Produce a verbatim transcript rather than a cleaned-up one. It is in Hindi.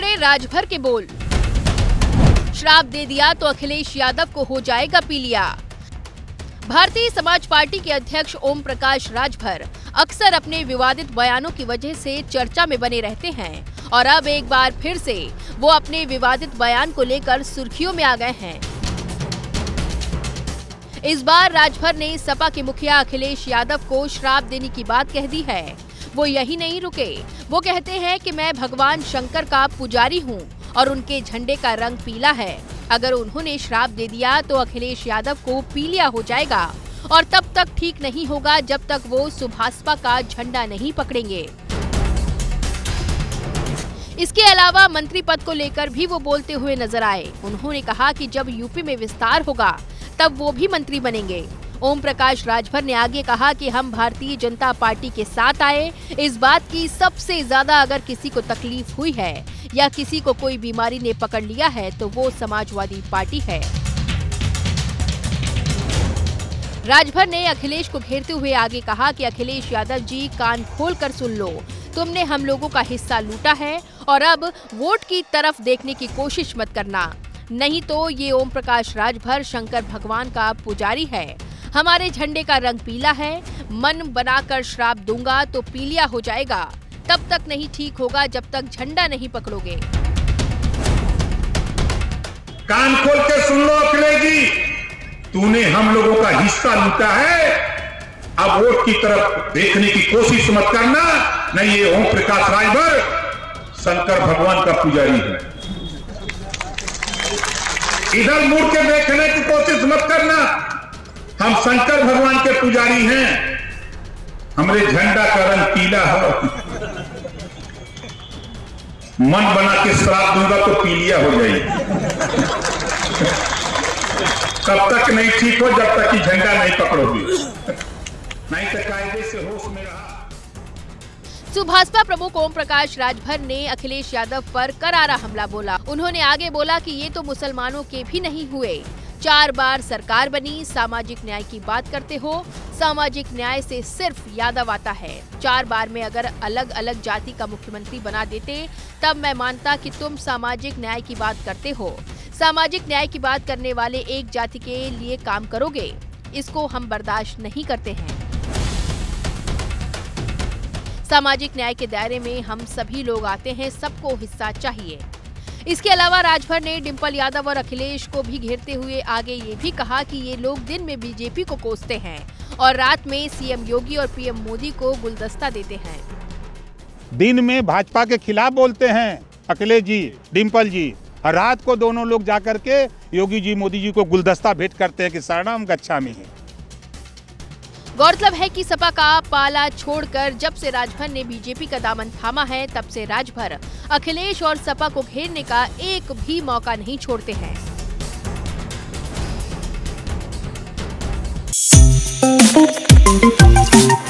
सुने राजभर के बोल। श्राप दे दिया तो अखिलेश यादव को हो जाएगा पीलिया। भारतीय समाज पार्टी के अध्यक्ष ओम प्रकाश राजभर अक्सर अपने विवादित बयानों की वजह से चर्चा में बने रहते हैं और अब एक बार फिर से वो अपने विवादित बयान को लेकर सुर्खियों में आ गए हैं। इस बार राजभर ने सपा के मुखिया अखिलेश यादव को श्राप देने की बात कह दी है। वो यही नहीं रुके, वो कहते हैं कि मैं भगवान शंकर का पुजारी हूँ और उनके झंडे का रंग पीला है। अगर उन्होंने श्राप दे दिया तो अखिलेश यादव को पीलिया हो जाएगा और तब तक ठीक नहीं होगा जब तक वो सुभाषपा का झंडा नहीं पकड़ेंगे। इसके अलावा मंत्री पद को लेकर भी वो बोलते हुए नजर आए। उन्होंने कहा कि जब यूपी में विस्तार होगा तब वो भी मंत्री बनेंगे। ओम प्रकाश राजभर ने आगे कहा कि हम भारतीय जनता पार्टी के साथ आए। इस बात की सबसे ज्यादा अगर किसी को तकलीफ हुई है या किसी को कोई बीमारी ने पकड़ लिया है तो वो समाजवादी पार्टी है। राजभर ने अखिलेश को घेरते हुए आगे कहा कि अखिलेश यादव जी कान खोल कर सुन लो, तुमने हम लोगों का हिस्सा लूटा है और अब वोट की तरफ देखने की कोशिश मत करना, नहीं तो ये ओम प्रकाश राजभर शंकर भगवान का पुजारी है। हमारे झंडे का रंग पीला है, मन बनाकर श्राप दूंगा तो पीलिया हो जाएगा। तब तक नहीं ठीक होगा जब तक झंडा नहीं पकड़ोगे। कान खोल के सुन लो अखिलेश जी, तूने हम लोगों का हिस्सा लूटा है, अब वोट की तरफ देखने की कोशिश मत करना, नहीं ये ओम प्रकाश राजभर शंकर भगवान का पुजारी है। इधर मुड़ के देखने की कोशिश मत करना, हम शंकर भगवान के पुजारी हैं, हमारे झंडा का रंग पीला है। मन बना के श्राप दूंगा तो पीलिया हो जाएगी। तब तक नहीं ठीक हो जब तक कि झंडा नहीं पकड़ोगे, नहीं तो कायदे से होश में रहा। सुभाषपा प्रमुख ओम प्रकाश राजभर ने अखिलेश यादव पर करारा हमला बोला। उन्होंने आगे बोला कि ये तो मुसलमानों के भी नहीं हुए, चार बार सरकार बनी, सामाजिक न्याय की बात करते हो, सामाजिक न्याय से सिर्फ यादव आता है। चार बार में अगर अलग अलग जाति का मुख्यमंत्री बना देते तब मैं मानता कि तुम सामाजिक न्याय की बात करते हो। सामाजिक न्याय की बात करने वाले एक जाति के लिए काम करोगे, इसको हम बर्दाश्त नहीं करते हैं। सामाजिक न्याय के दायरे में हम सभी लोग आते हैं, सबको हिस्सा चाहिए। इसके अलावा राजभर ने डिंपल यादव और अखिलेश को भी घेरते हुए आगे ये भी कहा कि ये लोग दिन में बीजेपी को कोसते हैं और रात में सीएम योगी और पीएम मोदी को गुलदस्ता देते हैं। दिन में भाजपा के खिलाफ बोलते हैं अखिलेश जी, डिंपल जी, और रात को दोनों लोग जाकर के योगी जी, मोदी जी को गुलदस्ता भेंट करते हैं कि शरणम गच्छामि है। गौरतलब है कि सपा का पाला छोड़कर जब से राजभर ने बीजेपी का दामन थामा है तब से राजभर अखिलेश और सपा को घेरने का एक भी मौका नहीं छोड़ते हैं।